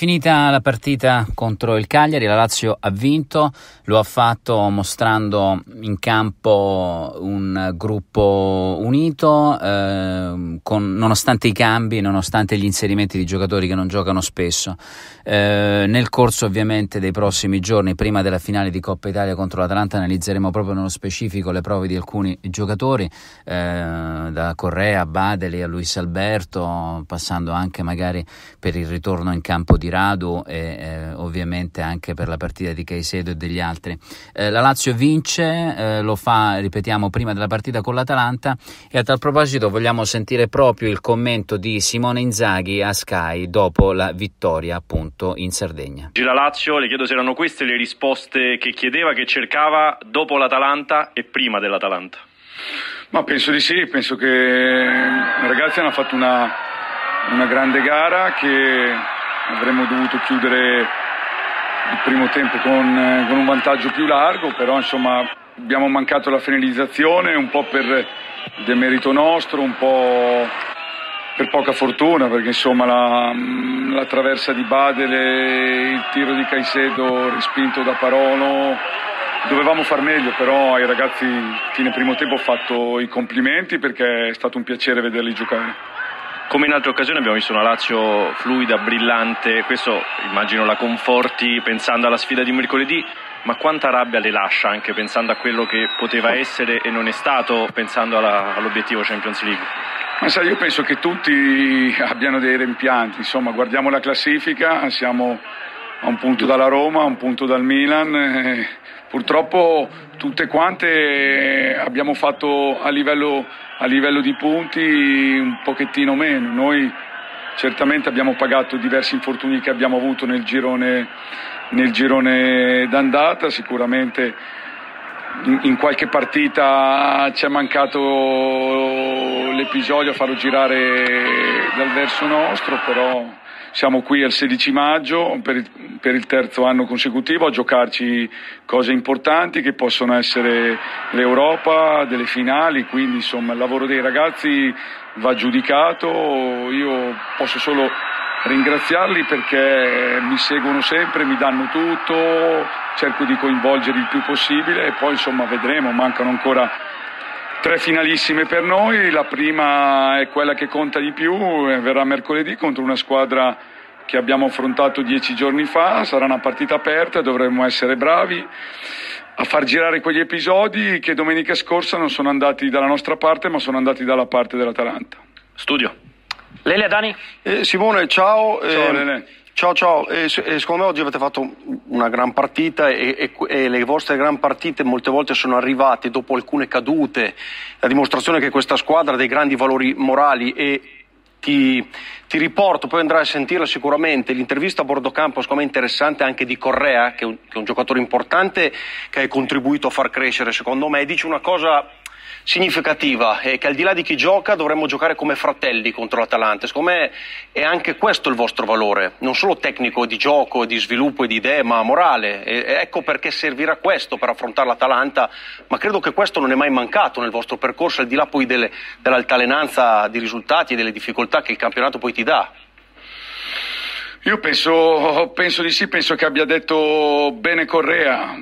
Finita la partita contro il Cagliari, la Lazio ha vinto, lo ha fatto mostrando in campo un gruppo unito, nonostante i cambi, nonostante gli inserimenti di giocatori che non giocano spesso. Nel corso ovviamente dei prossimi giorni, prima della finale di Coppa Italia contro l'Atalanta, analizzeremo proprio nello specifico le prove di alcuni giocatori, da Correa a Badeli a Luis Alberto, passando anche magari per il ritorno in campo di Radu e ovviamente anche per la partita di Caicedo e degli altri. La Lazio vince, lo fa, ripetiamo, prima della partita con l'Atalanta, e a tal proposito vogliamo sentire proprio il commento di Simone Inzaghi a Sky dopo la vittoria appunto in Sardegna. La Lazio, le chiedo se erano queste le risposte che chiedeva, che cercava dopo l'Atalanta e prima dell'Atalanta. Ma penso di sì, penso che i ragazzi hanno fatto una grande gara che avremmo dovuto chiudere il primo tempo con un vantaggio più largo, però insomma abbiamo mancato la finalizzazione, un po' per demerito nostro, un po' per poca fortuna, perché insomma la traversa di Badele, il tiro di Caicedo respinto da Parolo, dovevamo far meglio, però ai ragazzi fine primo tempo ho fatto i complimenti perché è stato un piacere vederli giocare. Come in altre occasioni abbiamo visto una Lazio fluida, brillante, questo immagino la conforti pensando alla sfida di mercoledì, ma quanta rabbia le lascia anche pensando a quello che poteva essere e non è stato, pensando all'obiettivo Champions League? Ma sai, io penso che tutti abbiano dei rimpianti, insomma guardiamo la classifica, siamo a un punto dalla Roma, a un punto dal Milan, purtroppo tutte quante abbiamo fatto a livello di punti un pochettino meno. Noi certamente abbiamo pagato diversi infortuni che abbiamo avuto nel girone d'andata, sicuramente in qualche partita ci è mancato l'episodio a farlo girare dal verso nostro, però siamo qui al 16 maggio per il terzo anno consecutivo a giocarci cose importanti che possono essere l'Europa, delle finali, quindi insomma il lavoro dei ragazzi va giudicato. Io posso solo ringraziarli perché mi seguono sempre, mi danno tutto, cerco di coinvolgerli il più possibile e poi insomma vedremo, mancano ancora 3 finalissime per noi, la prima è quella che conta di più, verrà mercoledì contro una squadra che abbiamo affrontato 10 giorni fa, sarà una partita aperta, dovremmo essere bravi a far girare quegli episodi che domenica scorsa non sono andati dalla nostra parte ma sono andati dalla parte dell'Atalanta. Studio. Lele, Dani? Simone, ciao. Ciao Lele. Ciao, secondo me oggi avete fatto una gran partita e le vostre gran partite molte volte sono arrivate dopo alcune cadute, la dimostrazione che questa squadra ha dei grandi valori morali e ti riporto, poi andrai a sentirla sicuramente, l'intervista a bordo campo secondo me interessante anche di Correa, che è un giocatore importante che ha contribuito a far crescere secondo me, dice una cosa significativa è che al di là di chi gioca dovremmo giocare come fratelli contro l'Atalanta. Secondo me è anche questo il vostro valore, non solo tecnico, di gioco, di sviluppo e di idee, ma morale, e ecco perché servirà questo per affrontare l'Atalanta, ma credo che questo non è mai mancato nel vostro percorso, al di là poi dell'altalenanza di risultati e delle difficoltà che il campionato poi ti dà. Io penso di sì, penso che abbia detto bene Correa.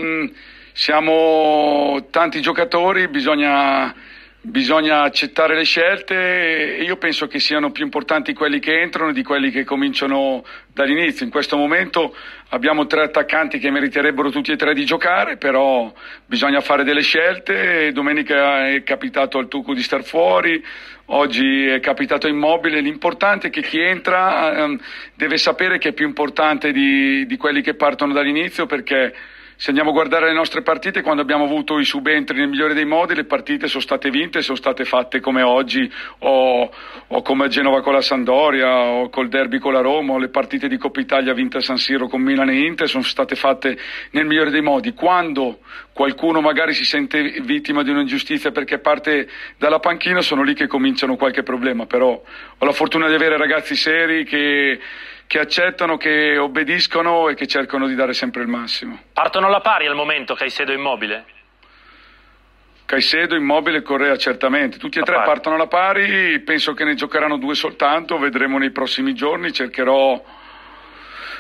Siamo tanti giocatori, bisogna accettare le scelte e io penso che siano più importanti quelli che entrano di quelli che cominciano dall'inizio. In questo momento abbiamo 3 attaccanti che meriterebbero tutti e 3 di giocare, però bisogna fare delle scelte. Domenica è capitato al Tucu di star fuori, oggi è capitato a Immobile. L'importante è che chi entra deve sapere che è più importante di quelli che partono dall'inizio, perché se andiamo a guardare le nostre partite, quando abbiamo avuto i subentri nel migliore dei modi, le partite sono state vinte, sono state fatte come oggi o come a Genova con la Sampdoria o col derby con la Roma, o le partite di Coppa Italia vinte a San Siro con Milan e Inter sono state fatte nel migliore dei modi. Quando qualcuno magari si sente vittima di un'ingiustizia perché parte dalla panchina, sono lì che cominciano qualche problema, però ho la fortuna di avere ragazzi seri che accettano, che obbediscono e che cercano di dare sempre il massimo. Partono alla pari al momento Caicedo e Immobile? Caicedo, Immobile e Correa certamente, tutti e 3 partono alla pari, penso che ne giocheranno 2 soltanto, vedremo nei prossimi giorni, cercherò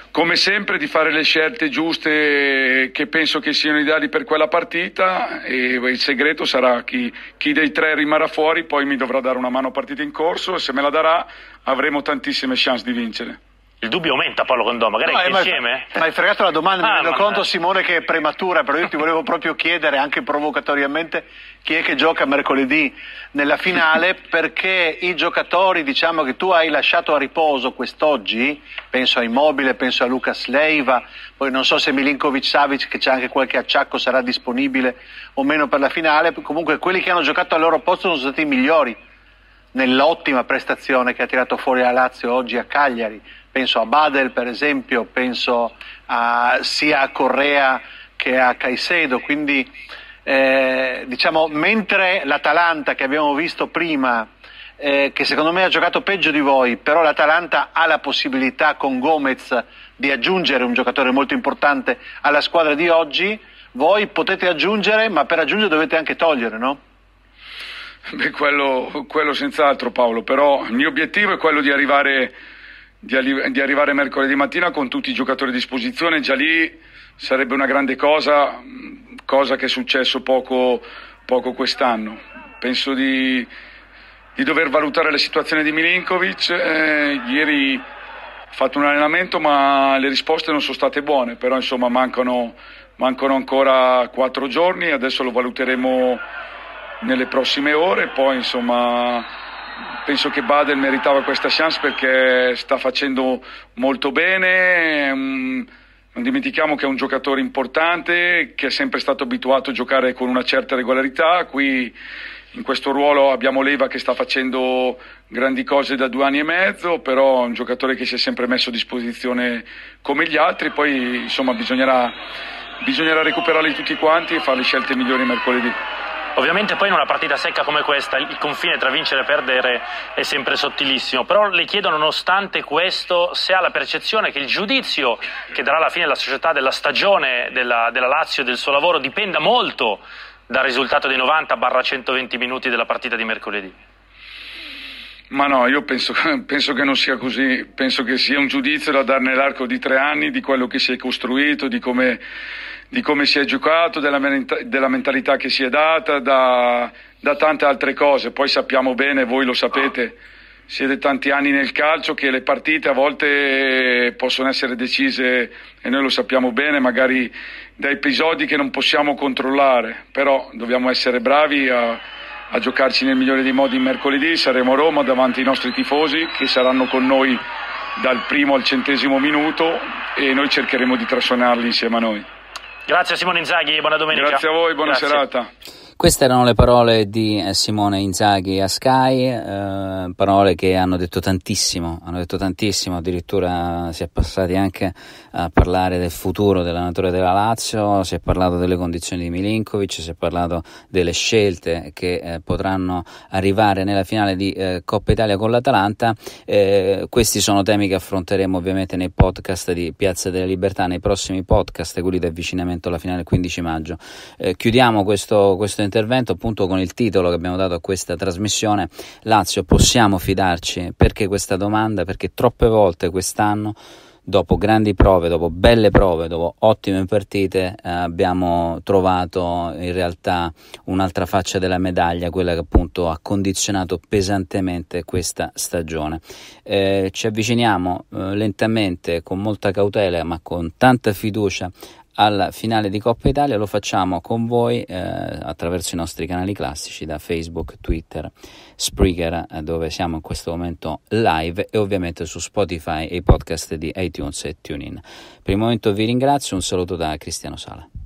come sempre di fare le scelte giuste che penso che siano ideali per quella partita, e il segreto sarà chi dei tre rimarrà fuori, poi mi dovrà dare una mano a partita in corso, e se me la darà avremo tantissime chance di vincere. Il dubbio aumenta, Paolo Condò, magari anche insieme? Ma hai fregato la domanda, mi rendo conto, Simone, che è prematura, però io ti volevo proprio chiedere, anche provocatoriamente, chi è che gioca mercoledì nella finale, perché i giocatori, diciamo, che tu hai lasciato a riposo quest'oggi, penso a Immobile, penso a Lucas Leiva, poi non so se Milinkovic-Savic, che c'è anche qualche acciacco, sarà disponibile o meno per la finale, comunque quelli che hanno giocato al loro posto sono stati i migliori nell'ottima prestazione che ha tirato fuori la Lazio oggi a Cagliari. Penso a Badel, per esempio, penso sia a Correa che a Caicedo, quindi diciamo, mentre l'Atalanta che abbiamo visto prima, che secondo me ha giocato peggio di voi, però l'Atalanta ha la possibilità con Gomez di aggiungere un giocatore molto importante alla squadra di oggi, voi potete aggiungere, ma per aggiungere dovete anche togliere, no? Beh, quello senz'altro, Paolo, però il mio obiettivo è quello di arrivare mercoledì mattina con tutti i giocatori a disposizione. Già lì sarebbe una grande cosa che è successo poco quest'anno. Penso di dover valutare la situazione di Milinkovic. Ieri ho fatto un allenamento, ma le risposte non sono state buone, però insomma mancano ancora 4 giorni, adesso lo valuteremo nelle prossime ore. Poi insomma penso che Badel meritava questa chance perché sta facendo molto bene. Non dimentichiamo che è un giocatore importante, che è sempre stato abituato a giocare con una certa regolarità. Qui in questo ruolo abbiamo Leiva che sta facendo grandi cose da 2 anni e mezzo, però è un giocatore che si è sempre messo a disposizione come gli altri. Poi insomma bisognerà recuperarli tutti quanti e fare le scelte migliori mercoledì. Ovviamente poi in una partita secca come questa il confine tra vincere e perdere è sempre sottilissimo, però le chiedo, nonostante questo, se ha la percezione che il giudizio che darà alla fine la società della stagione della Lazio e del suo lavoro dipenda molto dal risultato dei 90-120 minuti della partita di mercoledì. Ma no, io penso che non sia così. Penso che sia un giudizio da dare nell'arco di 3 anni di quello che si è costruito, di come si è giocato, della mentalità che si è data, da tante altre cose. Poi sappiamo bene, voi lo sapete, siete tanti anni nel calcio, che le partite a volte possono essere decise, e noi lo sappiamo bene, magari da episodi che non possiamo controllare, però dobbiamo essere bravi a giocarci nel migliore dei modi mercoledì. Saremo a Roma davanti ai nostri tifosi che saranno con noi dal primo al 100° minuto, e noi cercheremo di trascinarli insieme a noi. Grazie a Simone Inzaghi e buona domenica. Grazie a voi, buona serata. Queste erano le parole di Simone Inzaghi a Sky, parole che hanno detto tantissimo, addirittura si è passati anche a parlare del futuro dell'allenatore della Lazio, si è parlato delle condizioni di Milinkovic, si è parlato delle scelte che potranno arrivare nella finale di Coppa Italia con l'Atalanta. Questi sono temi che affronteremo ovviamente nei podcast di Piazza della Libertà, nei prossimi podcast, quelli di avvicinamento alla finale il 15 maggio. Chiudiamo questo intervento appunto con il titolo che abbiamo dato a questa trasmissione: Lazio, possiamo fidarci? Perché questa domanda? Perché troppe volte quest'anno, dopo grandi prove, dopo belle prove, dopo ottime partite, abbiamo trovato in realtà un'altra faccia della medaglia, quella che appunto ha condizionato pesantemente questa stagione. Ci avviciniamo lentamente, con molta cautela ma con tanta fiducia, alla finale di Coppa Italia. Lo facciamo con voi attraverso i nostri canali classici, da Facebook, Twitter, Spreaker, dove siamo in questo momento live, e ovviamente su Spotify e i podcast di iTunes e TuneIn. Per il momento vi ringrazio, un saluto da Cristiano Sala.